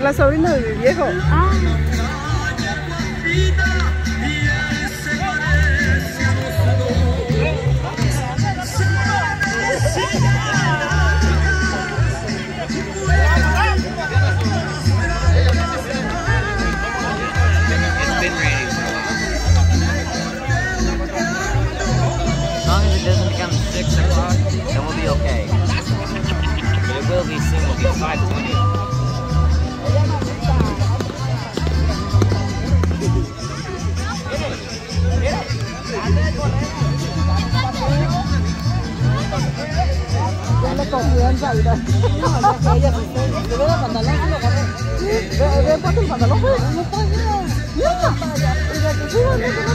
La sobrina de mi viejo. Ah. As long as it doesn't become 6 o'clock, then we'll be okay. But it will be soon. We'll be 5:20. Ya le confianza, mira. Ella se ve el pantalón, lo agarré. Ve cuánto el pantalón fue. No trae nada. Mira. Mira que siga,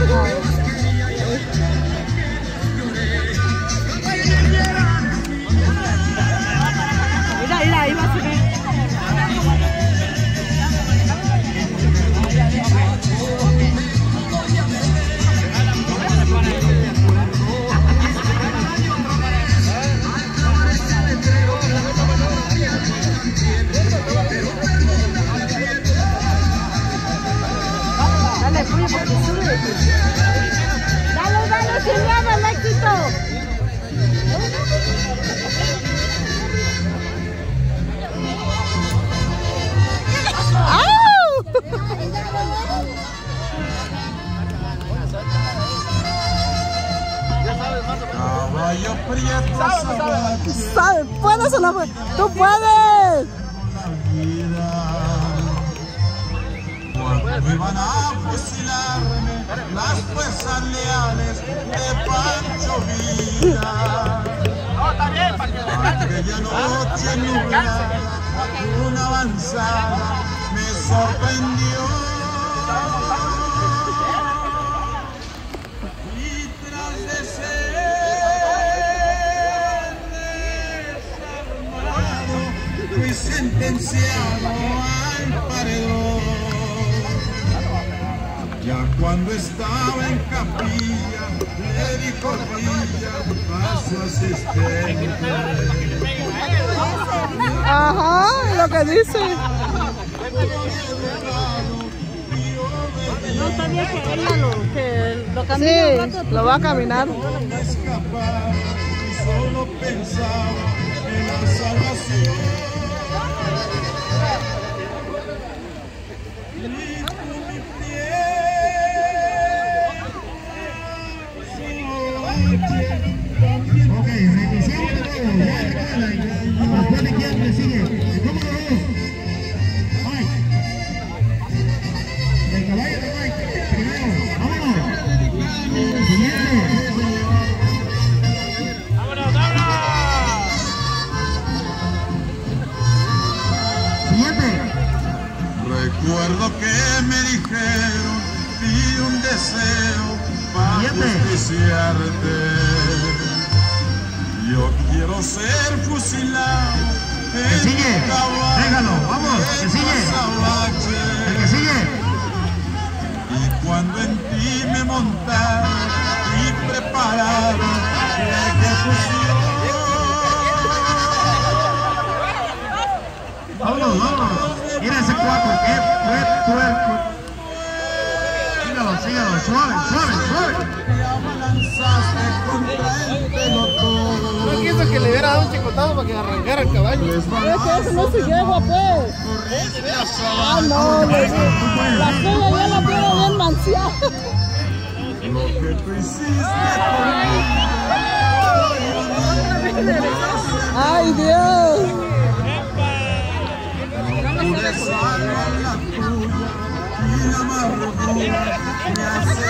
Mira, ahí va a subir. Dale, puya, porque sube. Dale, sin miedo, el éxito. Caballo prieto, ¿Sabes? ¿Puedes o no puedes? ¡Tú puedes! cuando iban a fusilarme las fuerzas leales de Pancho Villa. Aquella noche nublada, una avanzada me sorprendió. Y tras de ser desarmado, fui sentenciado al paredón. Ya cuando estaba en capilla, le dijo Villa a su asistente. Ajá, lo que dice. No sabía que ella lo camina un rato. Sí, lo va a caminar. Escapar y solo pensaba en la salvación. Ok, regresamos de nuevo, ya recuerda, después de quién le sigue, ¿cómo lo ves? Mike, el caballo de Mike, primero, vámonos, siguiente. Siguiente. Recuerdo que me dijeron, pide un deseo para justiciarte. Yo quiero ser fusilado. Que sigue, déjalo, vamos, que sigue. El que sigue. Y cuando en ti me montaron y prepararon la ejecución. Vámonos, vámonos. Mira ese cuatro, qué fue puerco. Sígalo, sígalo, suave, suave, suave. No quiso que le hubiera dado un chicotazo para que arrancara el caballo. Es que eso no se yegua, pues. Ah, no, la suya ya la tiene bien manciada. Lo que tú hiciste Ay, Dios. pude salvar la tuya y la amargura me hace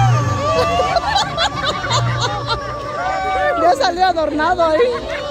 Ya salió adornado ahí.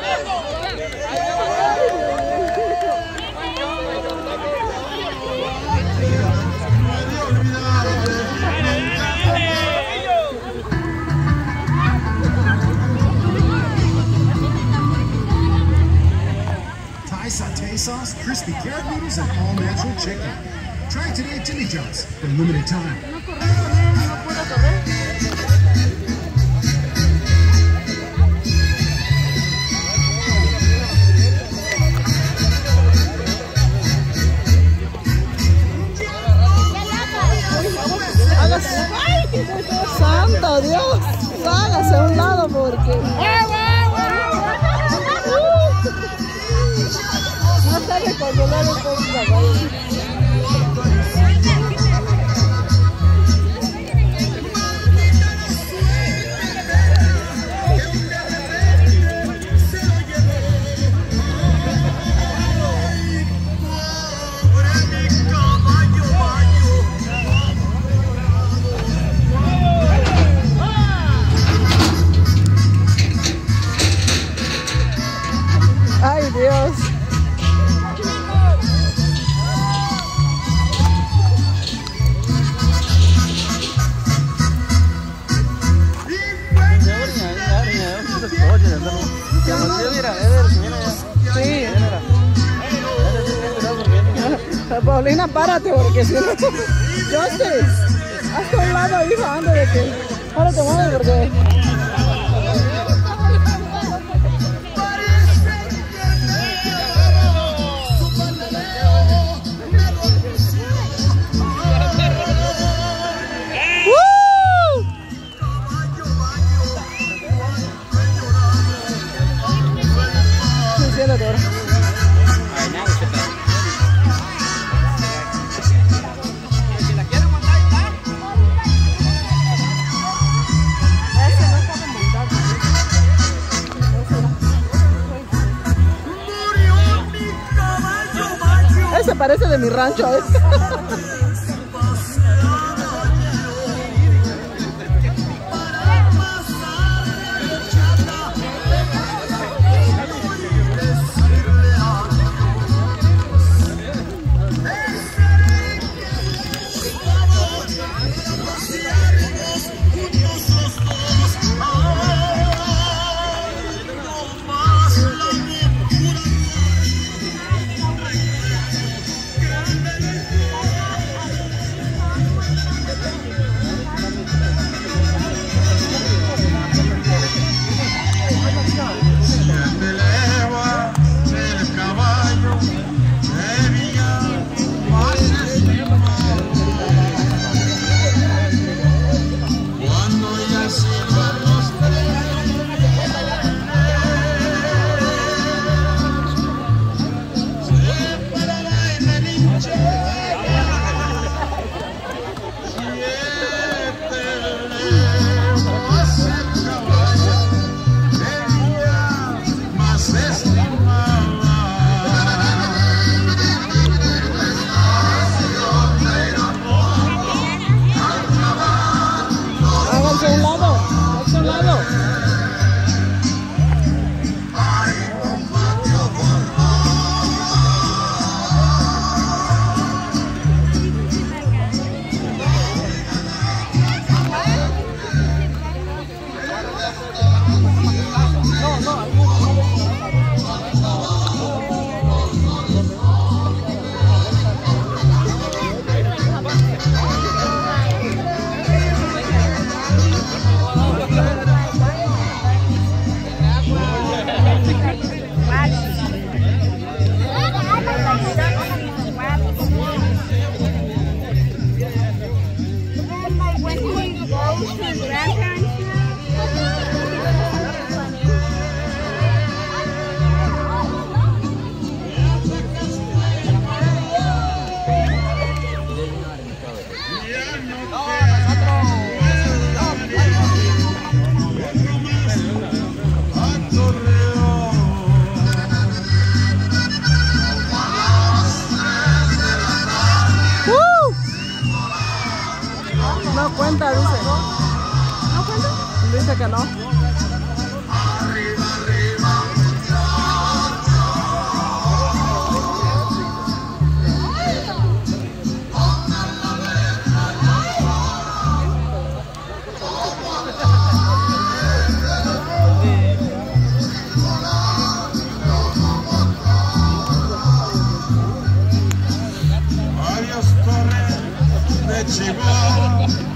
Thai satay sauce, crispy carrot noodles, and all natural chicken. Try it today at Jimmy John's for a limited time. santo Dios! Hágase a un lado porque... No sabe controlar el pobre caballo. ¡Ay, Dios! Sí. Paulina, párate porque si no... Justin, hazte a un lado, hija, anda de que... Ahora te mueves porque... Ese parece de mi rancho, ¿eh? No cuenta, dice. ¿No cuenta? Dice que no. Adiós, Torre de Chihuahua.